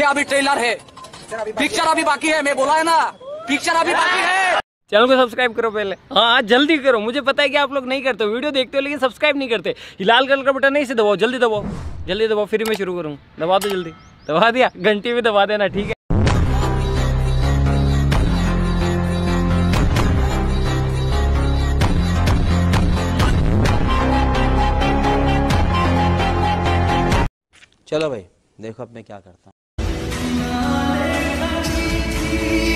ये अभी ट्रेलर है, पिक्चर अभी बाकी है। मैं बोला है ना, पिक्चर अभी बाकी है। चैनल को सब्सक्राइब करो पहले, हाँ जल्दी करो। मुझे पता है कि आप लोग नहीं करते, वीडियो देखते हो लेकिन सब्सक्राइब नहीं करते। लाल कलर का बटन नहीं से दबाओ, जल्दी दबाओ, जल्दी दबाओ, फिर मैं शुरू करूँ। दबा दो जल्दी, दबा दिया, घंटी भी दबा देना, ठीक है। चलो भाई देखो अब मैं क्या करता हूँ।